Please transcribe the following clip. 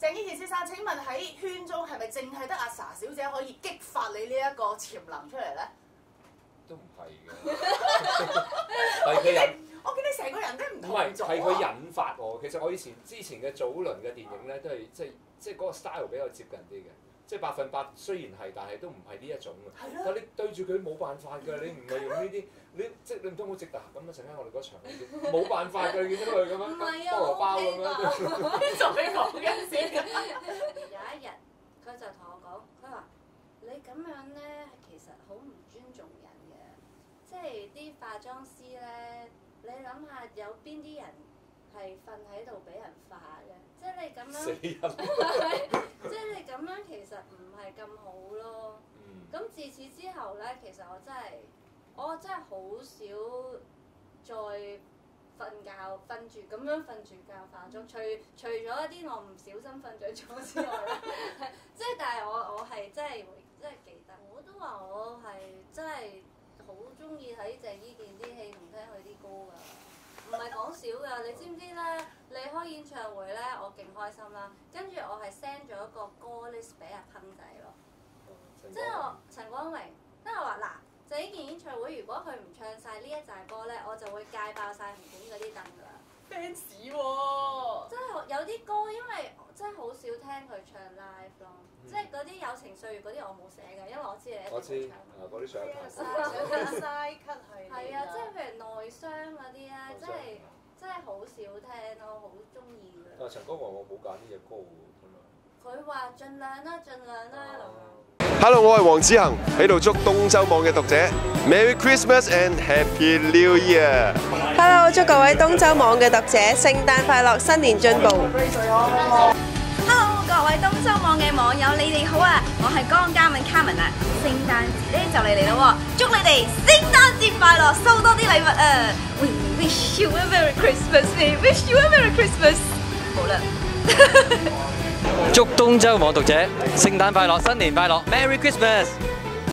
鄭伊健先生，請問喺圈中係咪淨係得阿 Sa 小姐可以激發你呢一個潛能出嚟咧？ 都唔係嘅，係佢引。 我見你成個人都唔同咗。 係佢引發我。其實我之前嘅早輪嘅電影咧，都係即係嗰個 style 比較接近啲嘅。即係100%雖然係，但係都唔係呢一種嘅。但係你對住佢冇辦法㗎，你唔係用呢啲，你唔通好直達咁啊？陣間我哋嗰場冇辦法㗎，你見到佢咁樣菠蘿包咁樣。 就俾講緊先。 有一日佢就同我講，佢話：你咁樣咧，其實好唔尊重人嘅。即係啲化妝師咧，你諗下有邊啲人係瞓喺度俾人化嘅？即係你咁樣， 死人即係你咁樣其實唔係咁好咯。咁自此之後咧，其實我真係好少再瞓住咁樣瞓住覺化妝，除咗一啲我唔小心瞓着咗之外啦，即係但係我係真係記得，我都話我係真係好中意睇鄭伊健啲戲同聽佢啲歌㗎。唔係講笑㗎，你知唔知咧？你開演唱會咧，我勁開心啦。跟住我係 send 咗個歌 list 俾阿亨仔咯，即係我陳光榮，即係我話嗱，鄭伊健演唱會如果佢唔唱晒呢一紮歌咧，我就會戒爆晒紅館嗰啲凳㗎啦。 fans 喎， 真係有啲歌，因為真係好少聽佢唱 live 咯，即係嗰啲友情歲月嗰啲我冇寫嘅，因為我知你一定會唱。 嗰啲上想嘥cut 係啊，即係譬如內傷嗰啲咧，真係好少聽咯，好中意嘅。 但係陳光華我冇揀呢隻歌喎， 佢話盡量啦，盡量啦咁樣。 Hello， 我係黃子恒，喺度祝東周網嘅讀者 Merry Christmas and Happy New Year。 Hello， 祝各位東周網嘅讀者聖誕快樂，新年進步。 Hello， 各位東周網嘅網友，你哋好啊！我係江嘉敏 Carmen 啊，聖誕節咧就嚟咯喎，祝你哋聖誕節快樂，收多啲禮物啊 ！We wish you a Merry Christmas， we wish you a Merry Christmas。好啦。 祝東周網讀者聖誕快樂，新年快樂，Merry Christmas！